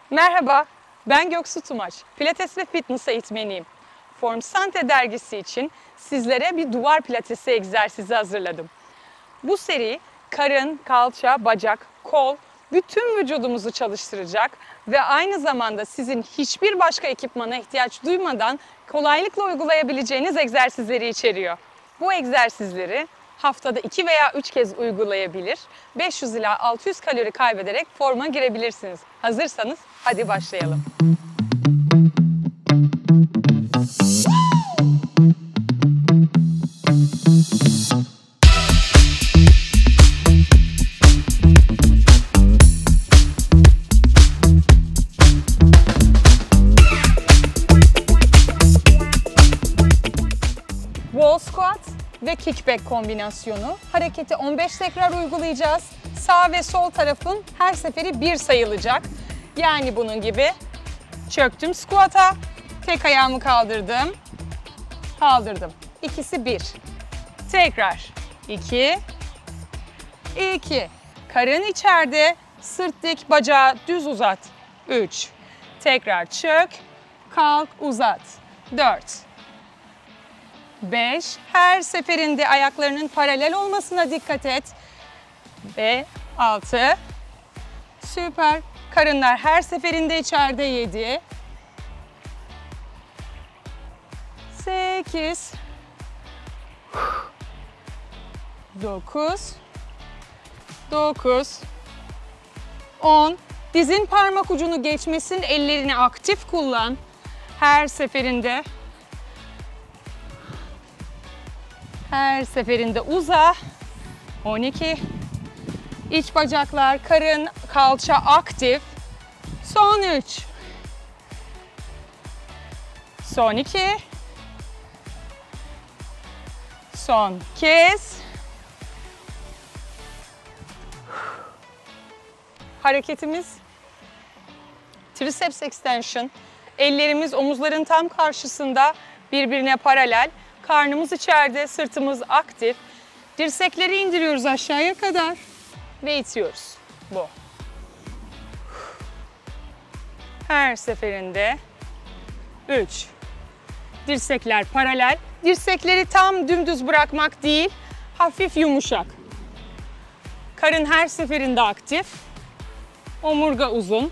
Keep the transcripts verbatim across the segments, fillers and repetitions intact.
Merhaba, ben Göksu Tumaç. Pilates ve fitness eğitmeniyim. Formsante dergisi için sizlere bir duvar pilatesi egzersizi hazırladım. Bu seri karın, kalça, bacak, kol, bütün vücudumuzu çalıştıracak ve aynı zamanda sizin hiçbir başka ekipmana ihtiyaç duymadan kolaylıkla uygulayabileceğiniz egzersizleri içeriyor. Bu egzersizleri haftada iki veya üç kez uygulayabilir, beş yüz ila altı yüz kalori kaybederek forma girebilirsiniz. Hazırsanız hadi başlayalım. Wall squat ve kickback kombinasyonu. Hareketi on beş tekrar uygulayacağız. Sağ ve sol tarafın her seferi bir sayılacak. Yani bunun gibi çöktüm squat'a, tek ayağımı kaldırdım, kaldırdım. İkisi bir. Tekrar. İki. İki. Karın içeride, sırt dik, bacağı düz uzat. Üç. Tekrar çök, kalk, uzat. Dört. beş. Her seferinde ayaklarının paralel olmasına dikkat et. Ve altı. Süper. Karınlar her seferinde içeride. yedi. sekiz. dokuz. dokuz. on. Dizin parmak ucunu geçmesin. Ellerini aktif kullan. Her seferinde. Her seferinde uza. on iki. İç bacaklar, karın, kalça aktif. Son üç. Son iki. Son kez. Hareketimiz triceps extension. Ellerimiz omuzların tam karşısında, birbirine paralel. Karnımız içeride, sırtımız aktif. Dirsekleri indiriyoruz aşağıya kadar ve itiyoruz. Bu. Her seferinde üç. Dirsekler paralel. Dirsekleri tam dümdüz bırakmak değil, hafif yumuşak. Karın her seferinde aktif. Omurga uzun.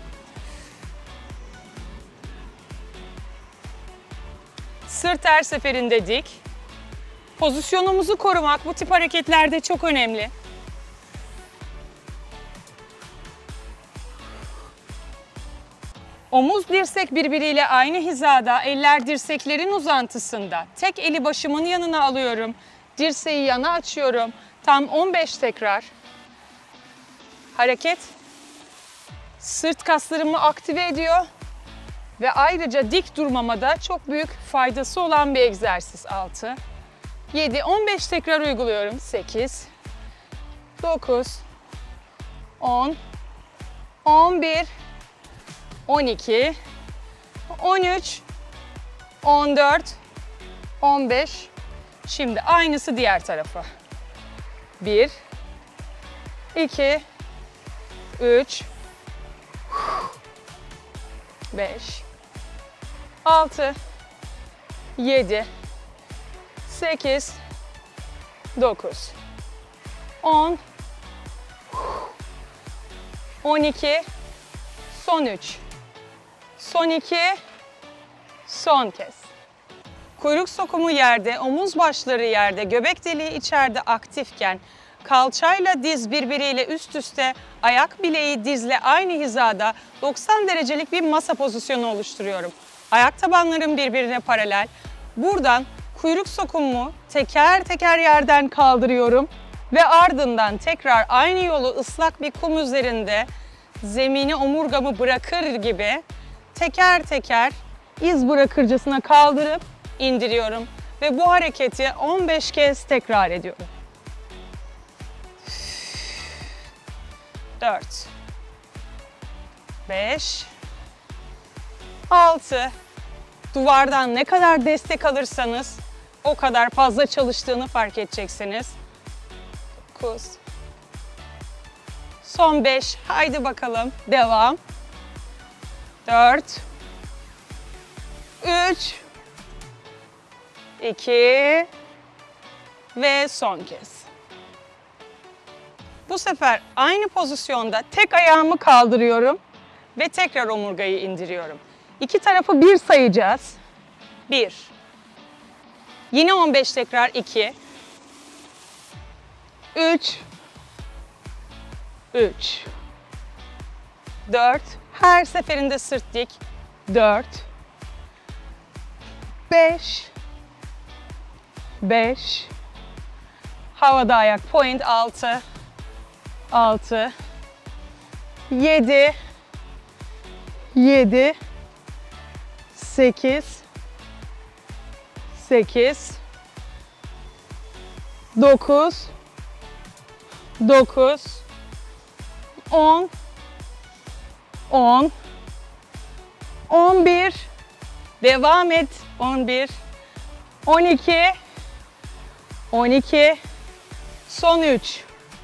Sırt her seferinde dik. Pozisyonumuzu korumak bu tip hareketlerde çok önemli. Omuz dirsek birbiriyle aynı hizada, eller dirseklerin uzantısında. Tek eli başımın yanına alıyorum. Dirseği yana açıyorum. Tam on beş tekrar. Hareket sırt kaslarımı aktive ediyor ve ayrıca dik durmama da çok büyük faydası olan bir egzersiz. altı. yedi, on beş tekrar uyguluyorum. sekiz, dokuz, on, on bir, on iki, on üç, on dört, on beş. Şimdi aynısı diğer tarafa. bir, iki, üç, beş, altı, yedi, sekiz, dokuz, on, on iki, son üç, son iki, son kez. Kuyruk sokumu yerde, omuz başları yerde, göbek deliği içeride aktifken kalçayla diz birbiriyle üst üste, ayak bileği dizle aynı hizada doksan derecelik bir masa pozisyonu oluşturuyorum. Ayak tabanlarım birbirine paralel. Buradan kuyruk sokumumu teker teker yerden kaldırıyorum ve ardından tekrar aynı yolu ıslak bir kum üzerinde zemini omurgamı bırakır gibi teker teker iz bırakırcasına kaldırıp indiriyorum ve bu hareketi on beş kez tekrar ediyorum. dört, beş, altı. Duvardan ne kadar destek alırsanız o kadar fazla çalıştığını fark edeceksiniz. dokuz. Son beş. Haydi bakalım. Devam. dört, üç, iki ve son kez. Bu sefer aynı pozisyonda tek ayağımı kaldırıyorum ve tekrar omurgayı indiriyorum. İki tarafı bir sayacağız. bir. Yine on beş tekrar iki. üç. üç. dört. Her seferinde sırt dik. dört. beş. beş. Havada ayak point altı. altı. yedi. yedi. sekiz. sekiz. dokuz. dokuz. on. on. on bir. Devam et. on bir. on iki. on iki. Son üç.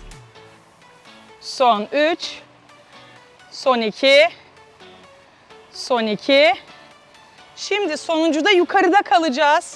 Son üç. Son iki. Son iki. Şimdi sonuncuda yukarıda kalacağız.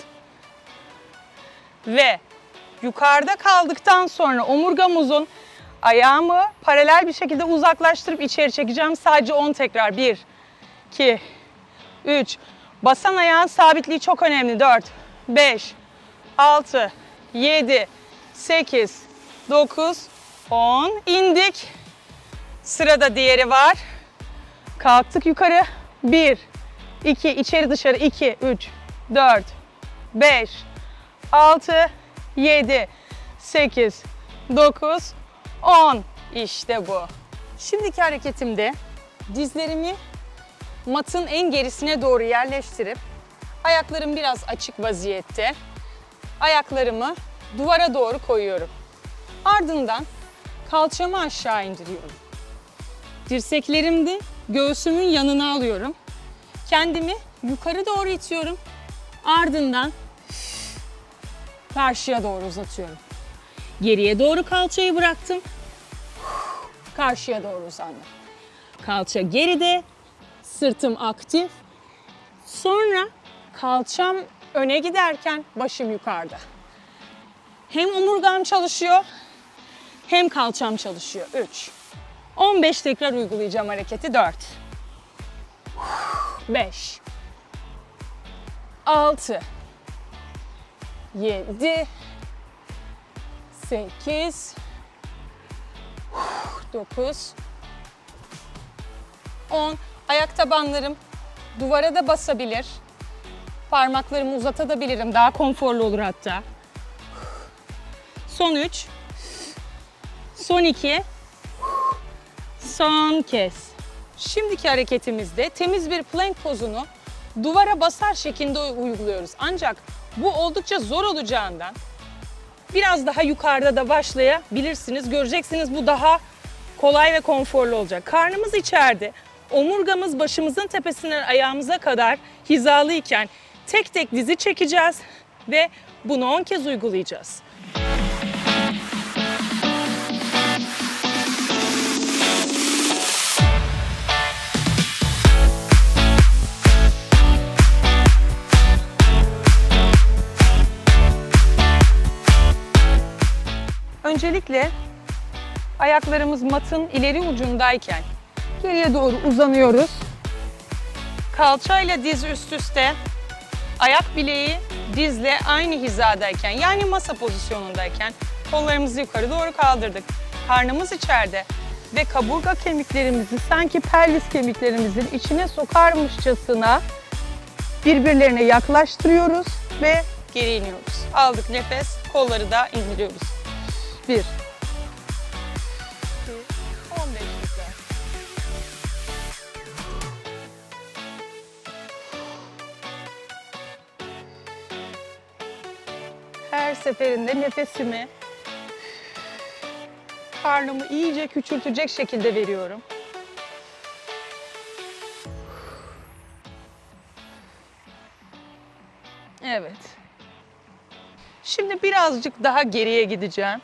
Ve yukarıda kaldıktan sonra omurgamızın ayağımı paralel bir şekilde uzaklaştırıp içeri çekeceğim. Sadece on tekrar. bir, iki, üç. Basan ayağın sabitliği çok önemli. dört, beş, altı, yedi, sekiz, dokuz, on. İndik. Sırada diğeri var. Kalktık yukarı. bir, iki, içeri dışarı. iki, üç, dört, beş, altı, yedi, sekiz, dokuz, on. İşte bu. Şimdiki hareketimde dizlerimi matın en gerisine doğru yerleştirip ayaklarım biraz açık vaziyette. Ayaklarımı duvara doğru koyuyorum. Ardından kalçamı aşağı indiriyorum. Dirseklerimi de göğsümün yanına alıyorum. Kendimi yukarı doğru itiyorum. Ardından karşıya doğru uzatıyorum. Geriye doğru kalçayı bıraktım. Karşıya doğru uzandım. Kalça geride, sırtım aktif. Sonra kalçam öne giderken başım yukarıda. Hem omurgam çalışıyor, hem kalçam çalışıyor. üç. on beş tekrar uygulayacağım hareketi. dört. beş. altı. yedi. sekiz. dokuz. on. Ayak tabanlarım duvara da basabilir. Parmaklarımı uzatabilirim. Daha konforlu olur hatta. Son üç. Son iki. Son kez. Şimdiki hareketimizde temiz bir plank pozunu duvara basar şeklinde uyguluyoruz. Ancak bu oldukça zor olacağından biraz daha yukarıda da başlayabilirsiniz. Göreceksiniz bu daha kolay ve konforlu olacak. Karnımız içeride, omurgamız başımızın tepesinden ayağımıza kadar hizalıyken tek tek dizi çekeceğiz ve bunu on kez uygulayacağız. Öncelikle ayaklarımız matın ileri ucundayken geriye doğru uzanıyoruz. Kalçayla diz üst üste, ayak bileği dizle aynı hizadayken, yani masa pozisyonundayken kollarımızı yukarı doğru kaldırdık. Karnımız içeride ve kaburga kemiklerimizi sanki pelvis kemiklerimizin içine sokarmışçasına birbirlerine yaklaştırıyoruz ve geri iniyoruz. Aldık nefes, kolları da indiriyoruz. bir. on beş tekrar. Her seferinde nefesimi karnımı iyice küçültecek şekilde veriyorum. Evet. Şimdi birazcık daha geriye gideceğim.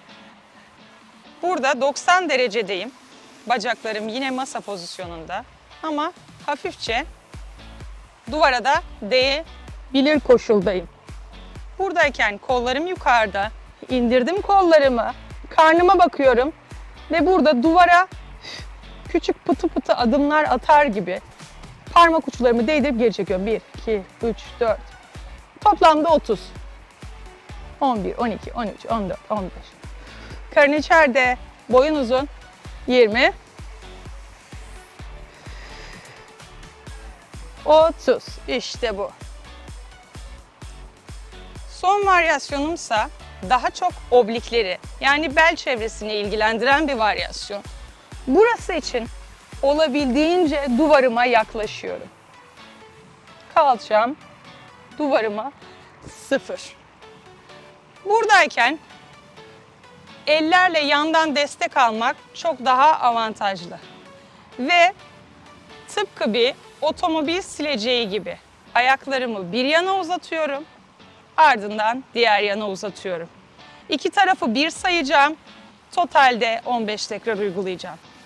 Burada doksan derecedeyim. Bacaklarım yine masa pozisyonunda. ama hafifçe duvara da değebilir koşuldayım. Buradayken kollarım yukarıda, indirdim kollarımı, karnıma bakıyorum ve burada duvara küçük pıtı pıtı adımlar atar gibi parmak uçlarımı değdirip geri çekiyorum. bir, iki, üç, dört. Toplamda otuz. on bir, on iki, on üç, on dört, on beş. Karın içeride, boyun uzun. yirmi. otuz. İşte bu. Son varyasyonumsa daha çok oblikleri, yani bel çevresini ilgilendiren bir varyasyon. Burası için olabildiğince duvarıma yaklaşıyorum. Kalçam duvarıma sıfır. Buradayken ellerle yandan destek almak çok daha avantajlı. Ve tıpkı bir otomobil sileceği gibi ayaklarımı bir yana uzatıyorum, ardından diğer yana uzatıyorum. İki tarafı bir sayacağım, totalde on beş tekrar uygulayacağım.